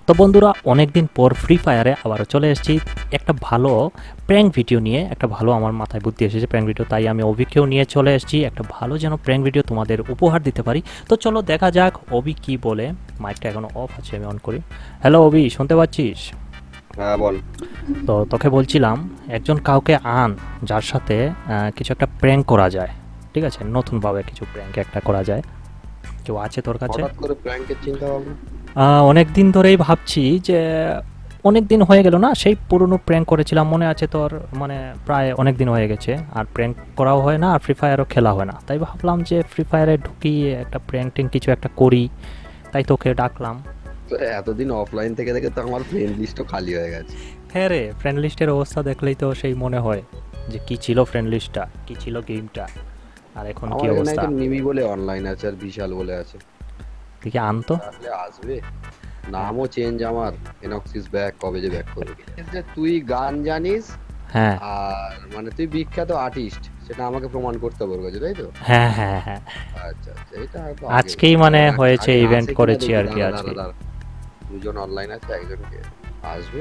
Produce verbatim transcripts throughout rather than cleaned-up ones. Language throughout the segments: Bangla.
তো বন্ধুরা, অনেকদিন পর ফ্রি ফায়ারে আবারও চলে এসেছি একটা ভালো প্র্যাঙ্ক ভিডিও নিয়ে। একটা ভালো আমার মাথায় বুদ্ধি এসেছে প্র্যাঙ্ক ভিডিও, তাই আমি অভিকেও নিয়ে চলে এসেছি একটা ভালো যেন প্র্যাঙ্ক ভিডিও তোমাদের উপহার দিতে পারি। তো চলো দেখা যাক অভি কি বলে। মাইকটা এখনো অফ আছে, আমি অন করি। হ্যালো অভি, শুনতে পাচ্ছিস? হ্যাঁ বল। তো তোকে বলছিলাম একজন কাউকে আন যার সাথে আহ, কিছু একটা প্র্যাঙ্ক করা যায়, ঠিক আছে? নতুনভাবে কিছু প্র্যাঙ্ক একটা করা যায়। কেউ আছে তোর কাছে? হঠাৎ করে প্র্যাঙ্কের চিন্তা ভাবনা? অনেক দিন ধরেই ভাবছি যে অনেক দিন হয়ে গেল না, সেই পুরনো প্র্যাঙ্ক করেছিলাম, মনে আছে তোর? মানে প্রায় অনেক দিন হয়ে গেছে, আর প্র্যাঙ্ক করাও হয় না, আর ফ্রি ফায়ারও খেলা হয় না। তাই ভাবলাম যে ফ্রি ফায়ারে ঢুকি একটা প্র্যাঙ্ক ট্যাঙ্ক কিছু একটা করি, তাই তোকে ডাকলাম। তো এতদিন অফলাইন থেকে থেকে তো আমার ফ্রেন্ড লিস্টও খালি হয়ে গেছে। হ্যাঁ রে, ফ্রেন্ড লিস্টের অবস্থা দেখলেই তো সেই মনে হয় যে কি ছিল ফ্রেন্ড লিস্টটা, কি ছিল গেমটা, আর এখন কি আমার এখানে অবস্থা। একজন মিমি বলে অনলাইন আছে আর বিশাল বলে আছে। দেখি আনতো। আসলে আসবে, নামও চেঞ্জ আমার। এনক্সিস ব্যাক, কবে যে ব্যাক করবে। যে তুই গান জানিস হ্যাঁ আর মানে তুই বিখ্যাত আর্টিস্ট, সেটা আমাকে প্রমাণ করতে পারবো, তাই তো? হ্যাঁ হ্যাঁ হ্যাঁ, আচ্ছা আচ্ছা, এটা হয়তো আজকেই মানে হয়েছে, ইভেন্ট করেছি আর কি আজকে। দুজন অনলাইন আছে, একজনকে আসবে।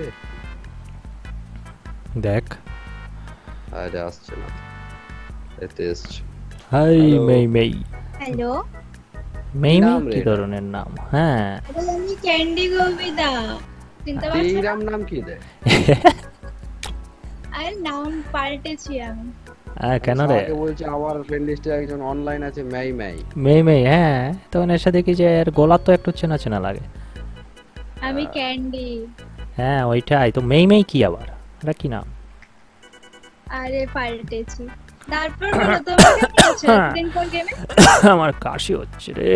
দেখ, আরে আসছে না, এতে এসছে। হাই মেই মেই। হ্যালো, মেই মেই নাম রে কি এটা? ধরনের নাম? হ্যাঁ আমি ক্যান্ডি গোবিদা, চিনতে পারছো না? এইরাম নাম কি দেয়? আরে নাম পাল্টেছি আমি। হ্যাঁ, কেন রে? আমাকে বলছে আমার ফ্রেন্ড লিস্টে একজন অনলাইন আছে, মাই মাই। মেই মেই, হ্যাঁ। তখন এসে দেখি যে এর গলা তো একটু চেনা চেনা লাগে। আমি ক্যান্ডি। হ্যাঁ ওইটাই তো। মেই মেই কি আবার? এটা কি নাম? আরে পাল্টেছি। তারপর বলো তোমার কেমন আছে? দিন পর গেমে আমার কাশি হচ্ছে রে।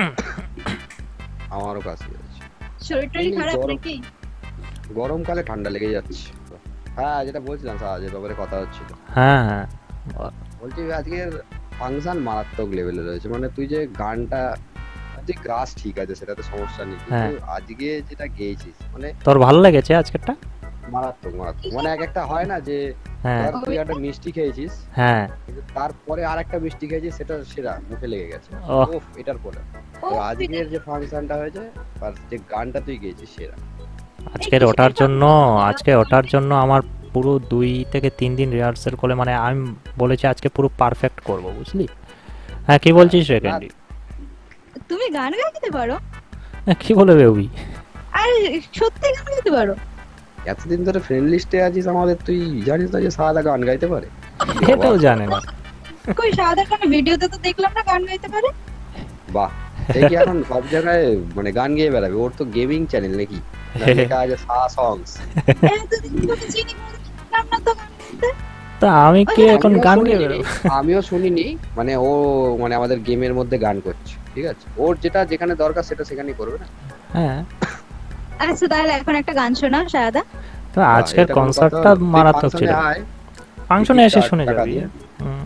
আমারও কাশি আছে। শরীর টরি এই খারাপ গরম- নাকি? গরমকালে ঠান্ডা লেগে যাচ্ছে। হ্যাঁ, যেটা বলছিলাম সারা যে ব্যাপারে কথা হচ্ছিল, হ্যাঁ হ্যাঁ, বলছি আজকের ফাংশন মারাত্মক লেভেলে রয়েছে। মানে তুই যে গানটা, তুই গাছ ঠিক আছে, সেটা তো সমস্যা নেই, হ্যাঁ। কিন্তু আজকে যেটা গেয়েছিস মানে তোর ভালো লেগেছে আজকেরটা? মারাত্মক মারাত্মক। মানে এক একটা হয় না যে হ্যাঁ ধর তুই একটা মিষ্টি খেয়েছিস, হ্যাঁ। কিন্তু তারপরে আর একটা মিষ্টি খেয়েছিস, সেটা সেরা মুখে লেগে গেছে। ওহ। ওফ, এটার পরে ও, তো আজকের যে ফাংশনটা হয়েছে আর যে গানটা তুই গেয়েছিস সেরা। আজকের ওটার জন্য আজকে ওটার জন্য আমার পুরো দুই থেকে তিন দিন রিহার্সাল করে, মানে আমি বলেছি আজকে পুরো পারফেক্ট করব, বুঝলি? হ্যাঁ, কি বলছিস রে ক্যান্ডি? তুমি গান গাইতে পারো? হ্যাঁ, কি বলে বেবি? আরে সত্যি গান গাইতে পারো? এতদিন ধরে ফ্রেন্ড লিস্টে আছিস আমাদের, তুই জানিস না যে সাদা গান গাইতে পারে? এটাও জানে না। কই সাদা কোনো ভিডিওতে তো দেখলাম না গান গাইতে পারে। বাহ, এই কি এখন সব জায়গায় মানে গান গেয়ে বেড়াবে? ওর তো গেমিং চ্যানেল নাকি, লেখা আছে সা সংস। এতদিন ধরে চিনি বলে দেখলাম না তো গান গাইতে। তা আমি কি এখন আমিও গান শুনিনি, গেয়ে বেরোবো? আমিও শুনিনি। মানে ও মানে আমাদের গেমের মধ্যে গান করছে, ঠিক আছে? ওর যেটা যেখানে দরকার সেটা সেখানেই করবে না। হ্যাঁ, আচ্ছা তাহলে এখন একটা গান শোনাও সাদা। তো আজকের এটা কোনো কনসার্টটা কথা? তুই মারাত্মক function ছিল। এ আয়, ফাংশনে এসে শুনে টাকা যাবি। দিয়ে। হুম,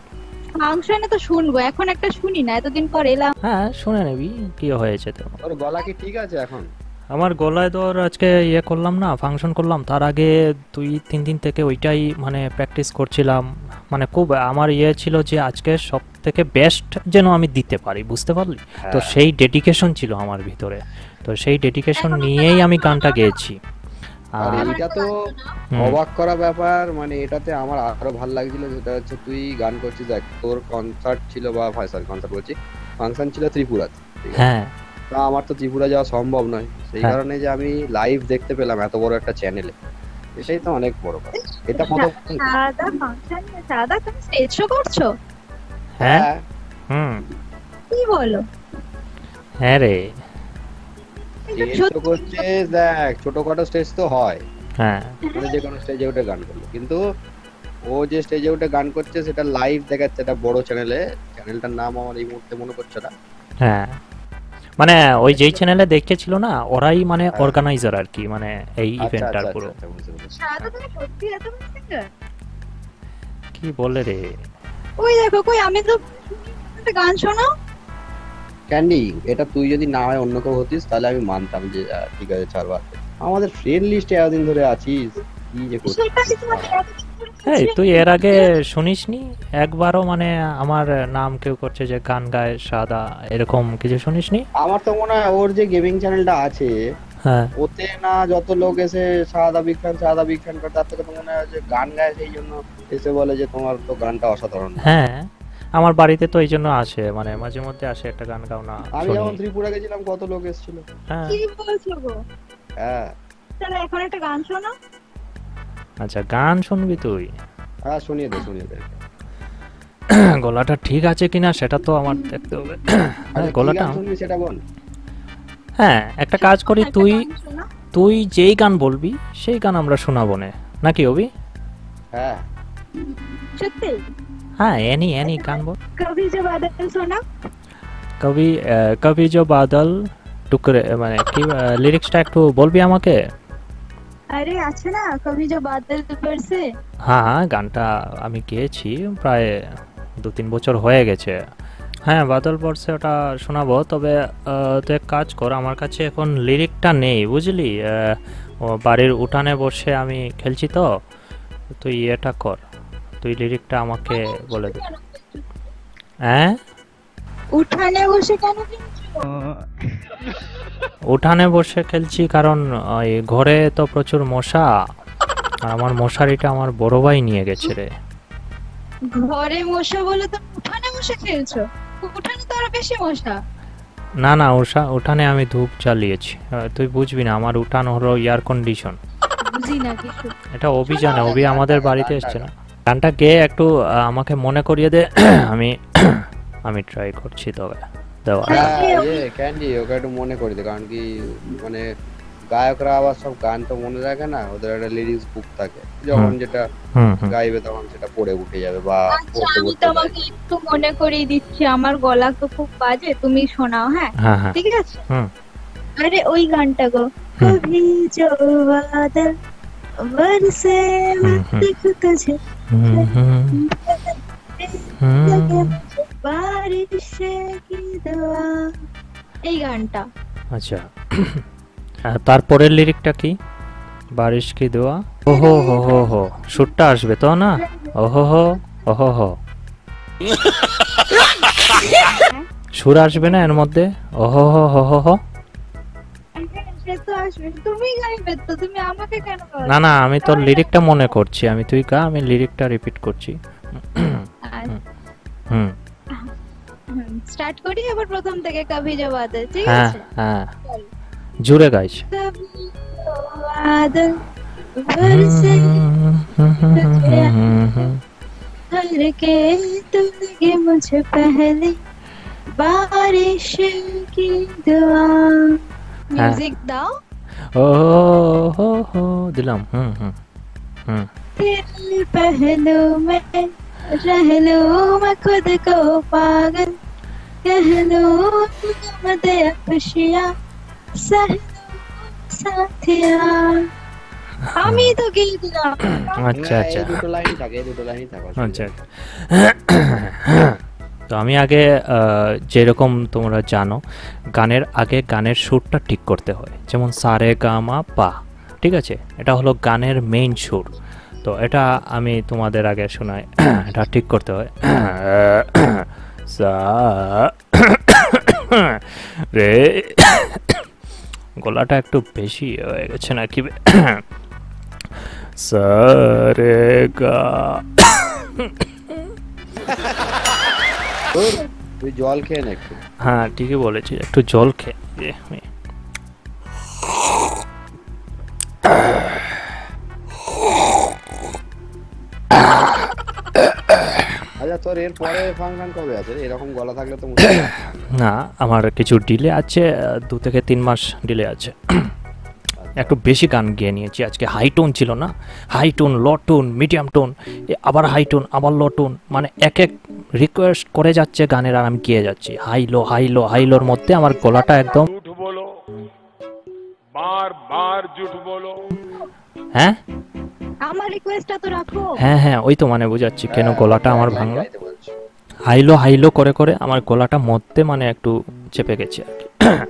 ফাংশনে তো শুনবো, এখন একটা শুনি না, এতদিন পর এলাম। হ্যাঁ শুনে নিবি কি হয়েছে তো। ওর গলা কি ঠিক আছে এখন? আমার গলায় তোর আজকে ইয়ে করলাম না, ফাংশন করলাম, তার আগে দুই তিন দিন থেকে ওইটাই মানে প্র্যাকটিস করছিলাম। মানে খুব আমার ইয়ে ছিল যে আজকে সব থেকে বেস্ট যেন আমি দিতে পারি, বুঝতে পারলি? তো হ্যাঁ। সেই ডেডিকেশন ছিল আমার ভিতরে, তো সেই ডেডিকেশন নিয়েই আমি গানটা গেয়েছি। আর আর এইটা তো হুম, অবাক করা ব্যাপার। মানে এটাতে আমার আরো ভালো লাগছিল, যেটা হচ্ছে তুই গান করছিস। দেখ, তোর কনসার্ট ছিল বা সরি কনসার্ট বলছি, ফাংশন ছিল ত্রিপুরাতে, ঠিক আছে? হ্যাঁ তা আমার তো ত্রিপুরা যাওয়া সম্ভব নয়, সেই হ্যাঁ। কারণে যে আমি লাইভ দেখতে পেলাম এত বড় একটা চ্যানেলে, এটাই তো অনেক বড় কথা। এটা কত সাদা ফাংশন, সাদা তুমি স্টেজ শো করছো? হ্যাঁ হ্যাঁ, হুম, কি বলো? হ্যাঁ রে, এটা স্টেজ সত্যি? তো করছে। দেখ, ছোটখাটো স্টেজ তো হয়, হ্যাঁ মানে যে কোনো স্টেজে উঠে গান করলো, কিন্তু ও যে স্টেজে উঠে গান করছে সেটা লাইভ দেখাচ্ছে একটা বড় চ্যানেলে। চ্যানেলটার নাম আমার এই মুহূর্তে মনে পড়ছে না। হ্যাঁ। মানে ওই যেই চ্যানেলে দেখেছিল না, ওরাই মানে হ্যাঁ। অর্গানাইজার আর কি, মানে এই আচ্ছা ইভেন্টটার আচ্ছা পুরো। আচ্ছা, বুঝতে পেরেছি। সাদা তুমি সত্যি এত বড় singer? কি বলে রে? ওই দেখো, কই আমি তো একটা গান শোনাও। ক্যান্ডি, এটা তুই যদি না হয় অন্য কেউ হতিস তাহলে আমি মানতাম যে আহ, ঠিক আছে ছাড়বা। আমাদের ফ্রেন্ড লিস্টে এতদিন ধরে আছিস, কি যে করছিস? সেটাই তোমাকে এতদিন ধরে এই বলছি। তুই এর আগে শুনিসনি একবারও? মানে আমার নাম কেউ করছে যে গান গায় সাদা, এরকম কিছু শুনিসনি? আমার তো মনে হয় ওর যে গেমিং চ্যানেলটা আছে, হ্যাঁ ওতে না যত লোক এসে শাহাদ আবিদ খান শাহাদ আবিদ খান করে, তার থেকে তো মনে হয় যে গান গায়, সেই জন্য এসে বলে যে তোমার তো গানটা অসাধারণ। হ্যাঁ আমার বাড়িতে তো এই জন্য আসে, মানে মাঝে মধ্যে আসে একটা গান গাও না আমি শুনি। যখন ত্রিপুরা গেছিলাম কত লোক এসেছিল। হ্যাঁ কি বলছো গো? হ্যাঁ তাহলে এখন একটা গান শোনো। আচ্ছা গান শুনবি তুই? হ্যাঁ শুনিয়ে দে শুনিয়ে দে। গলাটা ঠিক আছে কিনা সেটা তো আমার দেখতে হবে। হ্যাঁ আচ্ছা, কি গলাটা গান শুনবি সেটা বল। হ্যাঁ একটা কাজ করি, একটা তুই গান শোনো। তুই যেই গান বলবি সেই গান আমরা শোনাবো না নাকি অভি? হ্যাঁ সত্যি? হ্যাঁ এনি এনি গান বল। কবি যে বাদল শোনা। কবি আহ, কবি जो बादल টুকরে, মানে কি লিরিক্সটা একটু বলবি আমাকে? আরে আছে না কবি যে বাদল বরসে। হ্যাঁ হ্যাঁ গানটা আমি গেয়েছি প্রায় দু তিন বছর হয়ে গেছে। হ্যাঁ বাদল বর্ষে ওটা শোনাবো, তবে আহ, তুই এক কাজ কর, আমার কাছে এখন লিরিকটা নেই বুঝলি। আহ, ও বাড়ির উঠানে বসে আমি খেলছি তো, তুই এটা কর, তুই লিরিকটা আমাকে বলে দে। হ্যাঁ উঠানে বসে কেন কিনছো? উঠানে বসে খেলছি কারণ ওই ঘরে তো প্রচুর মশা, আর আমার মশারিটা আমার বড় ভাই নিয়ে গেছে রে। ঘরে মশা বলে তো উঠানে বসে খেলছো? উঠানে তো আরো বেশি মশা। না না উষা উঠানে আমি ধূপ চালিয়েছি, আহ, তুই বুঝবি না, আমার উঠান হলো এয়ার কন্ডিশন। বুঝি না কিছু। এটা অভিযানে, অভি আমাদের বাড়িতে এসছে না। গানটা গেয়ে একটু আহ, আমাকে মনে করিয়ে দে। আমি আমি ট্রাই করছি তবে দেওয়া। হ্যাঁ ইয়ে ক্যান্ডি, ওকে একটু মনে করে দে, কারণ কি মানে গায়করা আবার সব গান তো মনে রাখে না, ওদের একটা লিরিক্স বুক থাকে, যখন যেটা হুম হুম গাইবে তখন সেটা পড়ে উঠে যাবে বা আচ্ছা পড়তে আমি পড়তে তোমাকে একটু মনে করিয়ে দিচ্ছি, আমার গলা তো খুব বাজে, তুমি শোনাও হ্যাঁ? হ্যাঁ হ্যাঁ ঠিক আছে? হুম আরে ওই গানটা গো। হুম। কবি जो बादल बरसे मैं হুম, হুম। देखूं तुझे হুম হুম लगे হুম। मुझे बारिश की दुआ। এই গানটা। আচ্ছা আহ, তারপরের লিরিকটা কি? বারিশ কি দোয়া, ওহো হো হো হো, সুরটা আসবে তো না? ওহো হো ওহো হো, সুর আসবে না এর মধ্যে? ওহো হো হো হো হো। হ্যাঁ, সে তো আসবে, তুমি গাইবে তো, তুমি আমাকে কেন গাওয়াচ্ছ? না না আমি তোর লিরিকটা মনে করছি, আমি তুই গা, আমি লিরিকটা রিপিট করছি। হুম স্টার্ট করি এবার প্রথম থেকে কবি जो बादल। ঠিক হ্যাঁ আছে? হ্যাঁ জুড়ে গাইছ। कभी जो बादल बरसे हर के तू लगे मुझे पहले बारिश की दुआ। म्यूजिक दाओ। ও হো হো দিলাম। হুম হুম হুম तेरे पहलू में रह लूं मैं खुद को पागल, कह लूं तुम दे खुशियां सह लूं साथिया। আমি তো গিয়ে দিলাম। আচ্ছা হ্যাঁ, আচ্ছা এই দুটো লাইন থাকে, এই দুটো লাইনই থাকে। আচ্ছা তো আমি আগে আহ, যেরকম তোমরা জানো গানের আগে গানের সুরটা ঠিক করতে হয়, যেমন সারে গা মা পা, ঠিক আছে? এটা হলো গানের মেইন সুর, তো এটা আমি তোমাদের আগে শোনাই। এটা ঠিক করতে হয়। সা রে, গলাটা একটু বেশি হয়ে গেছে নাকি? সা রে গা। তোর তুই জল খেয়ে নে একটু। হ্যাঁ ঠিকই বলেছি, একটু জল খেয়ে দিয়ে আমি। আচ্ছা তোর এর পরে ফাংশন কবে আছে? এরকম গলা থাকলে তো মুশকিল। না আমার কিছু ডিলে আছে, আহ, দু থেকে তিন মাস ডিলে আছে। একটু বেশি গান গেয়ে নিয়েছি আজকে, হাই টোন ছিল না, high tone low tone medium tone, আবার হাই টোন আবার লো টোন, মানে এক এক রিকোয়েস্ট করে যাচ্ছে গানের, আর আমি গেয়ে যাচ্ছি high low high low high লোর মধ্যে আমার গলাটা একদম। झूठ बोलो, बार बार झूठ बोलो। হ্যাঁ আমার রিকোয়েস্টটা তো রাখো। হ্যাঁ হ্যাঁ ওই তো মানে বুঝাচ্ছি কেন গলাটা আমার লাইন ভাঙলো। গাইতে বলছি। হাইলো হাইলো করে করে আমার গলাটা মধ্যে মানে একটু চেপে গেছে আর কি।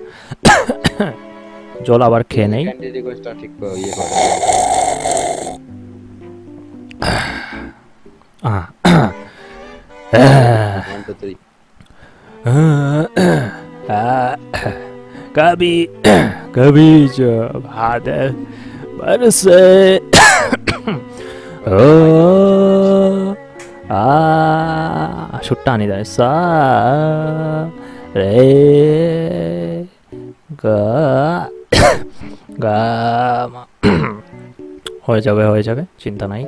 জল আবার খেয়ে নেই। ক্যান্ডি রিকোয়েস্টটা ঠিক করে ইয়ে করে। আহ, one two three कभी कभी जब बादल बरसे ओ आ छुट्टा नहीं जाए सा रे गा गा হয়ে যাবে হয়ে যাবে চিন্তা নাই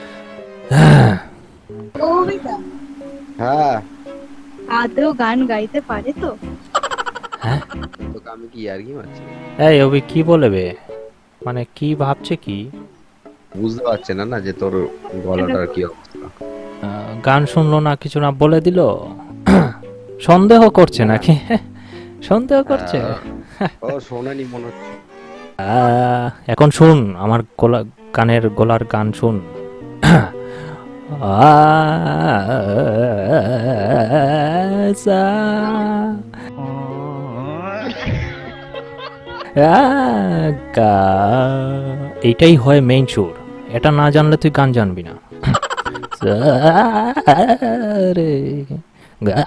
ও বেটা হ্যাঁ আদৌ গান গাইতে পারে তো? হ্যাঁ তোকে আমি কি আর কি মারছি? এই অভি কি বলে বে মানে কি ভাবছে কি বুঝতে পারছে না না যে তোর গলাটার কি অবস্থা। আহ, গান শুনলো না কিছু না বলে দিল সন্দেহ করছে নাকি সন্দেহ করছে ও শোনেনি মনে হচ্ছে। আহ, এখন শুন আমার গলা গানের গলার গান শুন আশা, আগা। এইটাই হয় মেইন সুর, এটা না জানলে তুই গান জানবি না। রে গা,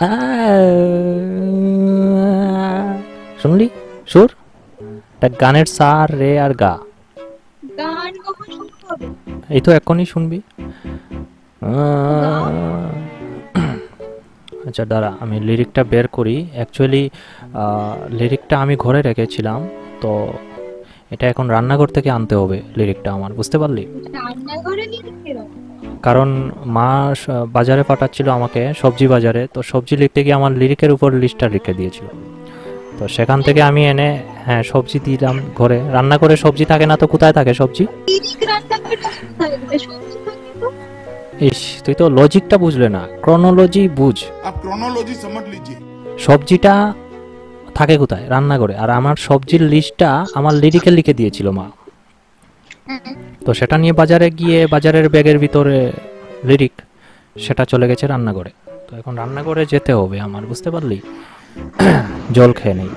শুনলি সুর, এটা গানের সার রে আর গা। গান কখন শুনতে হবে? এই তো এখনই শুনবি। আচ্ছা দাঁড়া আমি লিরিকটা বের করি। অ্যাকচুয়ালি লিরিকটা আমি ঘরে রেখেছিলাম, তো এটা এখন রান্নাঘর থেকে আনতে হবে লিরিকটা আমার, বুঝতে পারলি? রান্নাঘরে লিখে রাখো। কারণ মা স- বাজারে পাঠাচ্ছিল আমাকে, সবজি বাজারে, তো সবজি লিখতে গিয়ে আমার লিরিকের উপর লিস্টটা লিখে দিয়েছিল, তো সেখান থেকে আমি এনে হ্যাঁ সবজি দিলাম ঘরে। রান্না করে সবজি থাকে না তো কোথায় থাকে সবজি? লিরিক রান্না করতে থাকবে, সবজি থাকে তো। ইস তুই তো লজিকটা বুঝলে না, ক্রনোলজি বুঝ। आप क्रोनोलॉजी समझ लीजिए। সবজিটা থাকে কোথায়? রান্নাঘরে। আর আমার সবজির লিস্টটা আমার লিরিকে লিখে দিয়েছিল মা, তো সেটা নিয়ে বাজারে গিয়ে বাজারের ব্যাগের ভিতরে লিরিক, সেটা চলে গেছে রান্নাঘরে। তো এখন রান্নাঘরে যেতে হবে আমার, বুঝতে পারলি? জল খেয়ে নেই।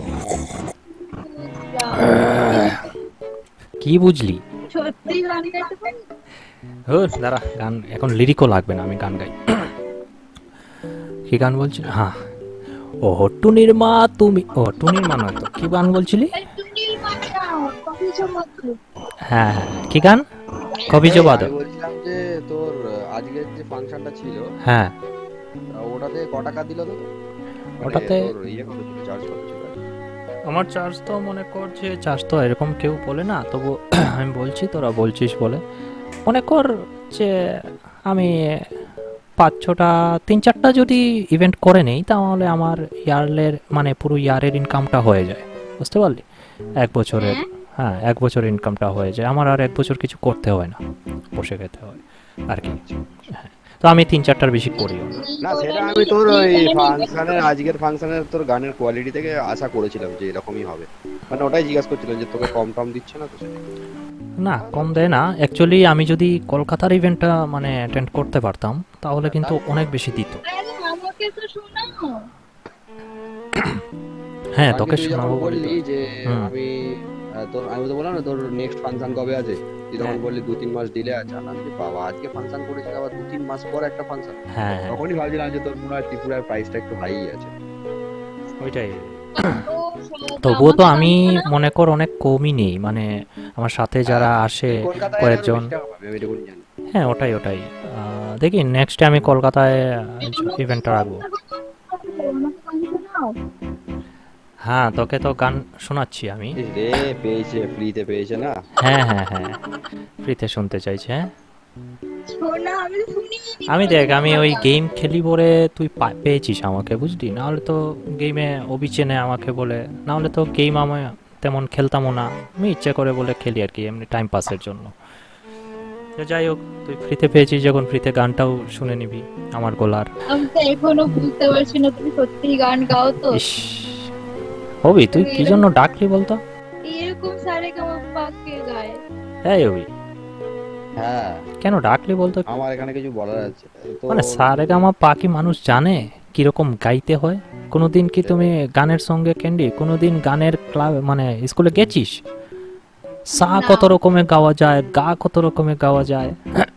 কি বুঝলি? সত্যি গান গাইতে পারি? ও দাঁড়া, গান এখন লিরিকও লাগবে না, আমি গান গাই। কি গান বলছি? হ্যাঁ, ও টুনির মা তুমি, ও টুনির মা নয় তো, কি গান বলছিলি? এই টুনির মাটা কফি চমৎকার। হ্যাঁ হ্যাঁ, কি গান? কবি এই, জবাদ। আমি বলছিলাম যে তোর আহ, আজকের যে ফাংশনটা ছিল হ্যাঁ আহ, ওটাতে ক টাকা দিল তো? মানে ওটাতে তোর ইয়ে কত ছিল, চার্জ কত ছিল? আমার চার্জ তো মনে করছে, চার্জ তো এরকম কেউ বলে না, তবু আমি বলছি তোরা বলছিস বলে মনে কর যে আমি পাঁচ ছটা তিন চারটা যদি ইভেন্ট করে নেই তাহলে আমার ইয়ারের মানে পুরো ইয়ারের ইনকামটা হয়ে যায়, বুঝতে পারলি? এক বছরের, হ্যাঁ এক বছরের ইনকামটা হয়ে যায় আমার, আর এক বছর কিছু করতে হয় না, বসে খেতে হয় আর কি। হ্যাঁ, তো আমি তিন চারটার বেশি করি। না সেটা আমি তোর ওই ফাংশনের আজকের ফাংশনের তোর গানের কোয়ালিটি থেকে আশা করেছিলাম যে এরকমই হবে, মানে ওটাই জিজ্ঞাসা করছিলাম যে তোকে কম টম দিচ্ছে না তো সেটা। না কম দেয় না, অ্যাকচুয়ালি আমি যদি কলকাতার ইভেন্টটা মানে অ্যাটেন্ড করতে পারতাম তাহলে কিন্তু অনেক বেশি দিত। আরে আমাকে তো শোনাও। হ্যাঁ আজকে তোকে তুই শোনাবো যখন বলি বললি তো। যে হুম। আমি আহ, তোর আমি তো বললাম না তোর নেক্সট ফাংশন কবে আছে, তুই তখন হ্যাঁ। বললি দু তিন মাস দিলে আছে। আমি বলছি, বাবা আজকে ফাংশন করেছিস আবার দু তিন মাস পর একটা ফাংশন। হ্যাঁ হ্যাঁ তখনই ভাবছিলাম যে তোর মনে হয় ত্রিপুরার প্রাইসটা একটু হাই আছে। ওইটাই। ও শোনো, তবুও তো আমাকে আমি গান শোনাও। মনে কর অনেক কমই নেই, মানে আমার সাথে যারা আসে কলকাতায় কয়েকজন। বেশি টাকা পাবে, আমি এটুকুনি জানি। হ্যাঁ ওটাই ওটাই আহ, দেখি নেক্সটে আমি কলকাতায় ইভেন্টটা রাখবো। আমাকে গান শোনাও। হ্যাঁ তোকে তো গান শোনাচ্ছি আমি। ইস রে পেয়েছে, ফ্রিতে পেয়েছে না। হ্যাঁ হ্যাঁ হ্যাঁ ফ্রিতে শুনতে চাইছে। হ্যাঁ শোনাও, আমি তো শুনিনি। আমি দেখ আমি ওই গেম খেলি বলে তুই পা- পেয়েছিস আমাকে, বুঝলি? নাহলে তো গেমে অবিচেনে আমাকে বলে, নাহলে তো গেম আমি তেমন খেলতামও না, আমি ইচ্ছে করে বলে খেলি আর কি, এমনি টাইম পাসের জন্য। তো যাই হোক, তুই ফ্রিতে পেয়েছিস যখন, ফ্রিতে গানটাও শুনে নিবি আমার গলার। আমি তো এখনো বুঝতে পারছি না তুমি সত্যি গান গাও তো। ইস হবি, তুই কি জন্য ডাকলি বলতো? এরকম সারে কেমন পাকে গায়। এই হবি, হ্যাঁ কেন ডাকলি বলতো? আমার এখানে কিছু বলার আছে তো। মানে সারেগামা পাকি মানুষ জানে কিরকম গাইতে হয়? কোনোদিন কি তুমি গানের সঙ্গে ক্যান্ডি কোনোদিন গানের ক্লাব মানে স্কুলে গেছিস? সা না। কত রকমের গাওয়া যায়, গা কত রকমের গাওয়া যায়।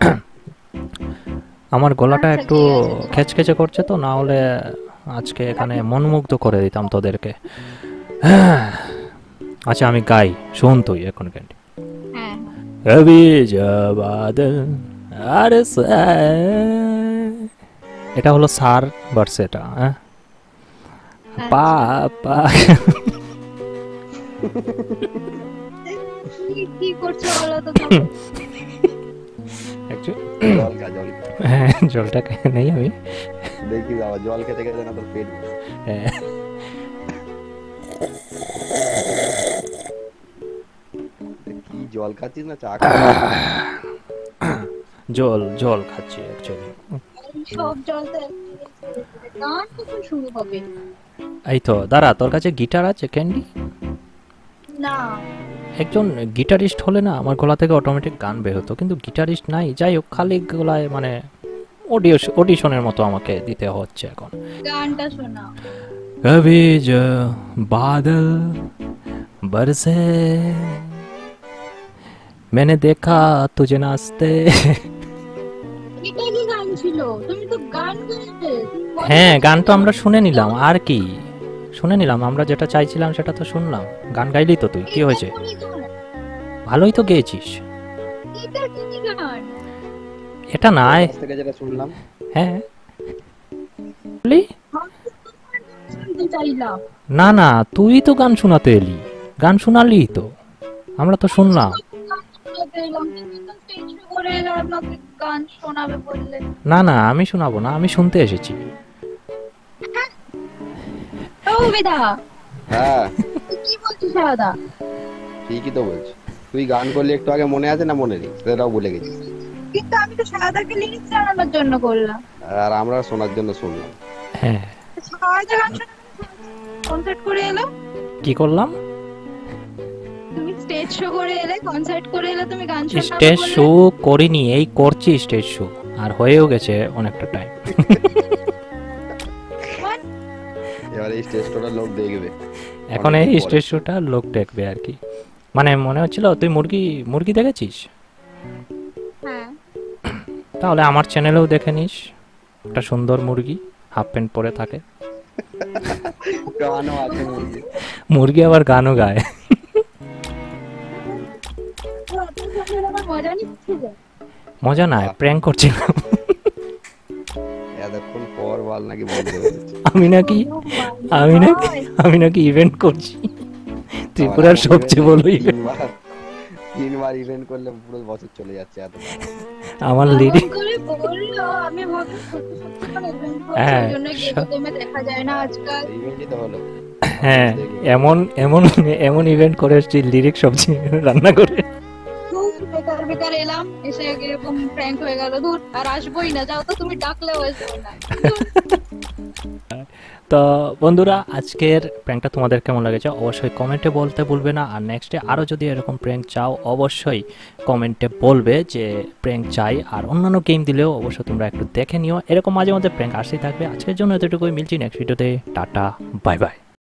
আমার গলাটা আচ্ছা, একটু ঠিক আছে। খেচখেচে করছে, তো না হলে আজকে এখানে মনমুগ্ধ করে দিতাম তোদেরকে। আচ্ছা আমি গাই, শোন তুই এখন ক্যান্ডি। হ্যাঁ अभी जब बादल আরে সা- এটা হলো সার ভার্স, এটা হ্যাঁ পা পা কি- কি করছো বলো তো? Actually, জল খা জল খা। হ্যাঁ জলটা খেয়ে নেই আমি। দেখি বাবা জল খেতে খেতে না তোর পেট ভরে। হ্যাঁ, কি জল খাচ্ছিস না চা খাচ্ছিস? জল জল খাচ্ছি অ্যাকচুয়ালি। সব জল তো গান কখন শুরু হবে? এই তো দাঁড়া, তোর কাছে গিটার আছে ক্যান্ডি? না একজন গিটারিস্ট হলে না আমার গলা থেকে অটোমেটিক গান বের হতো, কিন্তু গিটারিস্ট নাই। যাই হোক, খালি গলায় মানে অডিও অডিশনের মতো আমাকে দিতে হচ্ছে এখন। গানটা শোনাও। कभी जो बादल बरसे मैंने देखा तुझे नाचते। এটা কি গান ছিল? তুমি তো গান গাইতে। তুমি বলো হ্যাঁ না গান তো আমরা শুনে নিলাম, আর কি শুনে নিলাম, আমরা যেটা চাইছিলাম সেটা তো শুনলাম। গান গাইলি তো তুই, কি এটা হয়েছে? কোন গান? ভালোই তো গেয়েছিস। এটা কি গান? এটা নাই, কাছ থেকে যেটা শুনলাম হ্যাঁ বলি? আমি তো তোমার গান শুনতে চাইলাম। না না, তুই তো গান শোনাতে এলি, গান শোনালি তো, আমরা তো শুনলাম। গান শোনাতে এলাম, তুমি তো স্টেজ করে এলে আমাকে গান শোনাবে বললে। না না আমি শোনাবো না, আমি শুনতে এসেছি। ও বেদা, হ্যাঁ তুই কি বলছিস দাদা? ঠিকই তো বলছি। তুই গান করলি একটু আগে, মনে আছে না মনে নেই সেটাও ভুলে গেছিস। কিন্তু আমি তো সাদাকে লিরিক্স জানানোর জন্য করলাম। আর আমরা শোনার জন্য শুনলাম। হ্যাঁ সাদা গান শোনাতে কনসার্ট করে এলো, কি করলাম? তুমি স্টেজ শো করে এলে, কনসার্ট করে এলে, তুমি গান শোনাবে স্টেজ বললে। শো করিনি, এই করছি স্টেজ শো, আর হয়েও গেছে অনেকটা টাইম। What? এবার এই স্টেজ শোটা লোক দেখবে। এখন এই অনেকদিন পরে। স্টেজ শোটা লোক দেখবে আর কি। মানে মনে হচ্ছিল তুই মুরগি মুরগি দেখেছিস, হ্যাঁ তাহলে আমার চ্যানেলেও দেখে নিস। একটা সুন্দর মুরগি হাফ প্যান্ট পরে থাকে, গানও আছে মুরগি। মুরগি আবার গানও গায়। তো আপনার সঙ্গে আমার মজা নিচ্ছিল। মজা না, প্র্যাঙ্ক করছিলাম। এতক্ষণ পর বল নাকি বলতে পেরেছি। আমি নাকি আমি নাকি আমি নাকি ইভেন্ট করছি, ত্রিপুরার সবচেয়ে বড় ইভেন্ট। তিনবার তিনবার ইভেন্ট করলে পুরো বছর চলে যাচ্ছে এত। আমার এমন লিরিক করে বললো, আমি ভাবলাম সত্যি সত্যি কোনো event করছে, হ্যাঁ, ওই জন্য গেমে টেমে দেখা যায় না আজকাল। ইভেন্টই তো হলো। হ্যাঁ এমন এমন এমন ইভেন্ট করে এসেছি, লিরিক সবজি রান্না করে। ধুর, বেকার বেকার এলাম, এসে এরকম প্র্যাঙ্ক হয়ে গেল। ধুর, আর আসবোই না, যাও তো, তুমি ডাকলেও আসবো না। তো বন্ধুরা, আজকের প্র্যাঙ্কটা তোমাদের কেমন লেগেছে অবশ্যই কমেন্টে বলতে ভুলবে না। আর নেক্সটে আরও যদি এরকম প্র্যাঙ্ক চাও অবশ্যই কমেন্টে বলবে যে প্র্যাঙ্ক চাই। আর অন্যান্য গেম দিলেও অবশ্যই তোমরা একটু দেখে নিও, এরকম মাঝে মাঝে প্র্যাঙ্ক আসতেই থাকবে। আজকের জন্য এতটুকুই, মিলছি নেক্সট ভিডিওতে। Tata, bye by.